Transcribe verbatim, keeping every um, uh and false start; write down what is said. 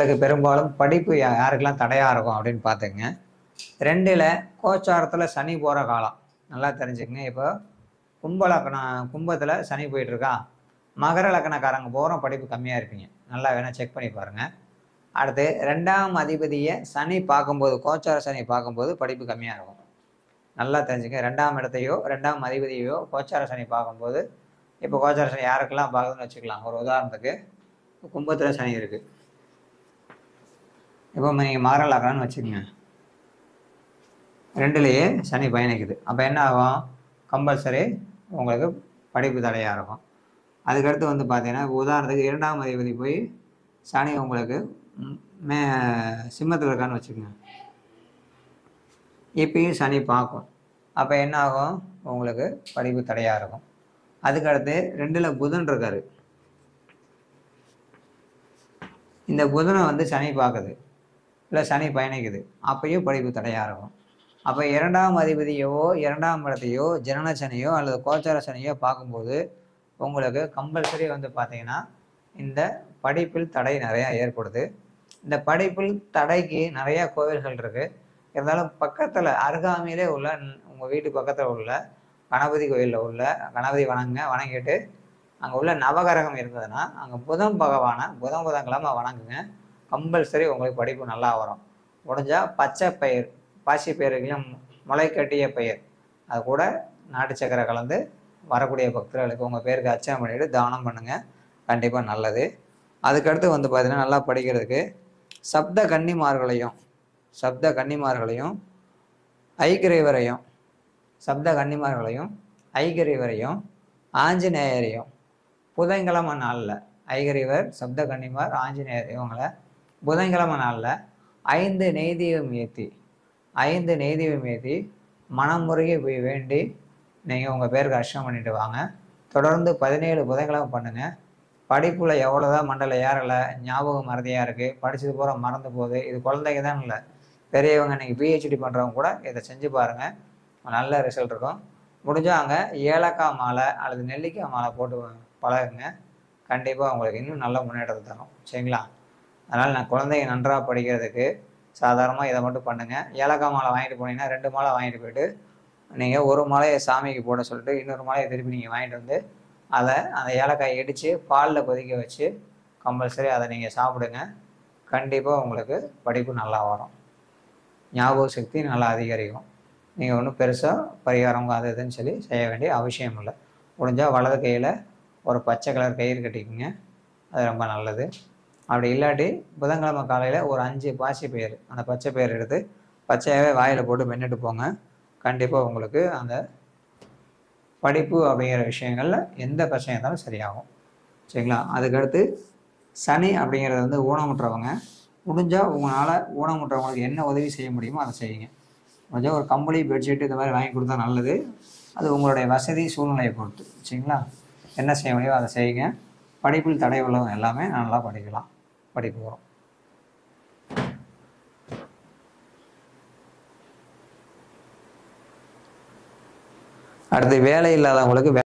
உங்களுக்கு பெரும்பாலும் படிப்பு யாருக்கெல்லாம் தடையாக இருக்கும் அப்படின்னு பார்த்துங்க. ரெண்டில் கோச்சாரத்தில் சனி போகிற காலம் நல்லா தெரிஞ்சுக்கங்க. இப்போ கும்ப லக்கணம் கும்பத்தில் சனி போயிட்டுருக்கா, மகர லக்கணக்காரங்க போகிறோம் படிப்பு கம்மியாக இருப்பீங்க. நல்லா வேணால் செக் பண்ணி பாருங்கள். அடுத்து ரெண்டாம் அதிபதியை சனி பார்க்கும்போது, கோச்சார சனி பார்க்கும்போது படிப்பு கம்மியாக இருக்கும். நல்லா தெரிஞ்சுங்க. ரெண்டாம் இடத்தையோ ரெண்டாம் அதிபதியோ கோச்சார சனி பார்க்கும்போது, இப்போ கோச்சார சனி யாருக்கெல்லாம் பார்க்குதுன்னு வச்சுக்கலாம். ஒரு உதாரணத்துக்கு கும்பத்தில் சனி இருக்குது, இப்போ நீங்கள் மகர லக்கணம்னு வச்சுக்கோங்க, ரெண்டுலேயே சனி பயணிக்குது. அப்போ என்ன ஆகும், கம்பல்சரி உங்களுக்கு படிப்பு தடையாக இருக்கும். அதுக்கடுத்து வந்து பார்த்தீங்கன்னா உதாரணத்துக்கு இரண்டாம் அதிபதி போய் சனி உங்களுக்கு மே சிம்மத்தில் இருக்கான்னு வச்சுக்கோங்க, இப்பயும் சனி பார்க்கும். அப்போ என்ன ஆகும், உங்களுக்கு படிப்பு தடையாக இருக்கும். அதுக்கடுத்து ரெண்டில் புதன் இருக்காரு, இந்த புதனை வந்து சனி பார்க்குது, இல்லை சனி பயணிக்குது, அப்பயும் படிப்பு தடையாக இருக்கும். அப்போ இரண்டாம் அதிபதியோ இரண்டாம் இடத்தையோ ஜனன சனியோ அல்லது கோச்சார சனியோ பார்க்கும்போது உங்களுக்கு கம்பல்சரி வந்து பார்த்தீங்கன்னா இந்த படிப்பில் தடை நிறையா ஏற்படுது. இந்த படிப்பில் தடைக்கு நிறையா கோவில்கள் இருக்குது. இருந்தாலும் பக்கத்தில் அருகாமையிலே உள்ள உங்கள் வீட்டு பக்கத்தில் உள்ள கணபதி கோயிலில் உள்ள கணபதி வணங்குங்க. வணங்கிட்டு அங்கே உள்ள நவகிரகம் இருந்ததுன்னா அங்கே புதன் பகவானை புதன் புதன்கிழமை வணங்குங்க. கம்பல்சரி உங்களுக்கு படிப்பு நல்லா வரும். முடிஞ்சால் பச்சை பயிர், பாசி பயிர்களையும் முளை கட்டிய பயிர், அது கூட நாட்டு சக்கரை கலந்து வரக்கூடிய பக்தர்களுக்கு உங்கள் பேருக்கு அர்ச்சனை பண்ணிவிட்டு தானம் பண்ணுங்கள். கண்டிப்பாக நல்லது. அதுக்கடுத்து வந்து பார்த்திங்கன்னா நல்லா படிக்கிறதுக்கு சப்த கன்னிமார்களையும் சப்த கன்னிமார்களையும் ஐக்கிரைவரையும் சப்த கன்னிமார்களையும் ஐக்கிரைவரையும் ஆஞ்சநேயரையும் புதன்கிழமை நாளில், ஐக்கிரைவர் சப்த கன்னிமார் ஆஞ்சநேயர் இவங்களை புதன்கிழமை நாளில் ஐந்து நெய்தீபம் ஏற்றி ஐந்து நெய்தீபம் ஏற்றி மனமுறையை போய் வேண்டி நீங்கள் உங்கள் பேருக்கு அர்ச்சனை பண்ணிட்டு வாங்க. தொடர்ந்து பதினேழு புதன்கிழமை பண்ணுங்கள். படிப்பில் எவ்வளோதான் மண்டல ஏறலை, ஞாபகம் மறதியாக இருக்குது, படித்தது பூரா மறந்து போகுது, இது குழந்தைங்க தான் இல்லை, பெரியவங்க நீங்கள் பிஹெச்டி பண்ணுறவங்க கூட இதை செஞ்சு பாருங்கள், நல்ல ரிசல்ட் இருக்கும். முடிஞ்சால் அங்கே ஏலக்காய் மாலை அல்லது நெல்லிக்காய் மாலை போட்டு பழகுங்க. கண்டிப்பாக உங்களுக்கு இன்னும் நல்ல முன்னேற்றத்தை தரும். சரிங்களா? அதனால் நான் குழந்தைங்க நன்றாக படிக்கிறதுக்கு சாதாரணமாக இதை மட்டும் பண்ணுங்கள். ஏலக்காய் மாலை வாங்கிட்டு போனீங்கன்னா ரெண்டு மாலை வாங்கிட்டு போய்ட்டு நீங்கள் ஒரு மாலையை சாமிக்கு போட சொல்லிட்டு இன்னொரு மாலையை திருப்பி நீங்கள் வாங்கிட்டு வந்து அதை அந்த ஏலக்காயை இடித்து பாலில் கொதிக்க வச்சு கம்பல்சரி அதை நீங்கள் சாப்பிடுங்க. கண்டிப்பாக உங்களுக்கு படிப்பு நல்லா வரும், ஞாபக சக்தி நல்லா அதிகரிக்கும். நீங்கள் ஒன்றும் பெருசாக பரிகாரம் அது இதுன்னு சொல்லி செய்ய வேண்டிய அவசியம் இல்லை. முடிஞ்சால் வலது கையில் ஒரு பச்சை கலர் கயிறு கட்டிக்குங்க, அது ரொம்ப நல்லது. அப்படி இல்லாட்டி புதன்கிழமை காலையில் ஒரு அஞ்சு பாசி பயிர், அந்த பச்சை பயிர் எடுத்து பச்சையாகவே வாயில் போட்டு மென்னுட்டு போங்க. கண்டிப்பாக உங்களுக்கு அந்த படிப்பு அப்படிங்கிற விஷயங்களில் எந்த பிரச்சனை இருந்தாலும் சரியாகும். சரிங்களா? அதுக்கடுத்து சனி அப்படிங்கிறது வந்து ஊனமுற்றவங்க, முடிஞ்சால் உங்களால் ஊனமுற்றவங்களுக்கு என்ன உதவி செய்ய முடியுமோ அதை செய்யுங்க. முடிஞ்சால் ஒரு கம்பளி பெட்ஷீட்டு இந்த மாதிரி வாங்கி கொடுத்தா நல்லது. அது உங்களுடைய வசதி சூழ்நிலையை பொறுத்து. சரிங்களா? என்ன செய்ய முடியுமோ அதை செய்யுங்க. படிப்பில் தடை உள்ளவங்க எல்லாமே நல்லா படிக்கலாம், படிப்பு வரும். அடுத்து வேலை இல்லாதவங்களுக்கு